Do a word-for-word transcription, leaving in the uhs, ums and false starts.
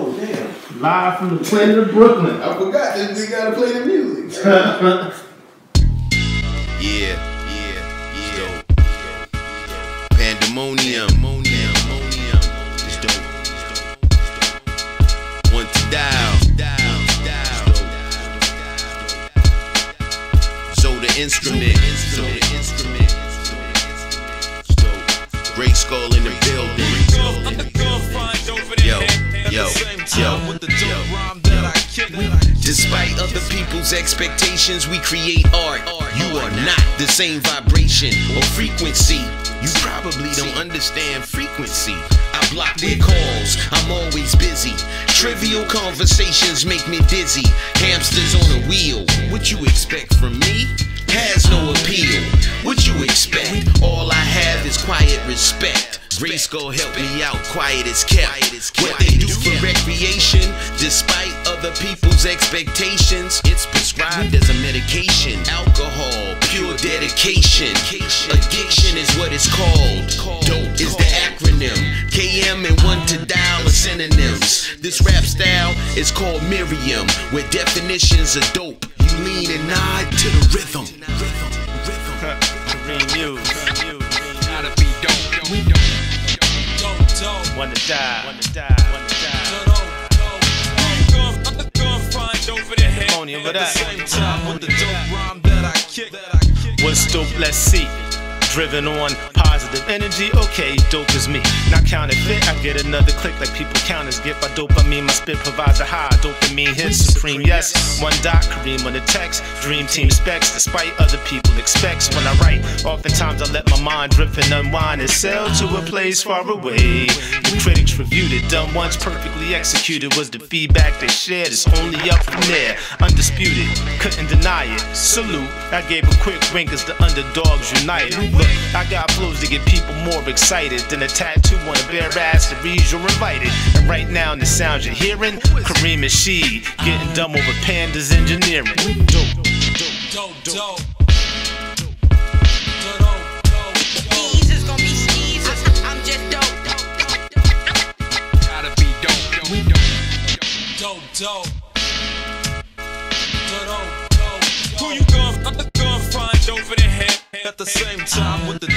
Oh, damn. Live from the planet of Brooklyn. I forgot that they gotta play the music. Yeah, yeah, yeah. Pandemonium. Pandemonium. It's dope. One to dial. So the instrument. So the instrument. Great Skull in the building. Yo, yo, yo, yo. Despite other people's expectations, we create art. You are not the same vibration or frequency. You probably don't understand frequency. I block their calls, I'm always busy. Trivial conversations make me dizzy. Hamsters on a wheel, what you expect from me? Has no appeal. What you expect? All I have is quiet respect. Grey Skull help me out, quiet is kept. What they do for recreation, despite other people's expectations, it's prescribed as a medication. Alcohol, pure dedication. Addiction is what it's called. Dope is the acronym. K M and one to dial are synonyms. This rap style is called Miriam, where definitions are dope. You lean and nod to the rhythm. Gotta be dope, dope, dope. One to die, one to die, one to die. I'm gonna find over the head. At the same time with the dope rhyme that I kick. What's dope? Let's see. Driven on positive energy, okay, dope is me. Not counterfeit, I get another click like people counters get. By dope I mean my spit provides a high dopamine hit. Supreme, yes, one dot, Kareem on the text. Dream team specs, despite other people expects. When I write, oftentimes I let my mind drift and unwind and sail to a place far away. The critics reviewed it, done once, perfectly executed. Was the feedback they shared, it's only up from there. Undisputed, couldn't deny it. Salute, I gave a quick wink as the underdogs united. Look, I got flows to get people more excited than a tattoo on a bare ass that reads you're invited. And right now in the sounds you're hearing, Kareem and she getting dumb over Panda's engineering. Dope, dope, dope, dope. Eases gonna be sneezes, I'm just dope. Gotta be dope, dope, dope, dope, dope. Who you gonna, I'm gonna find over the head? At the same time with the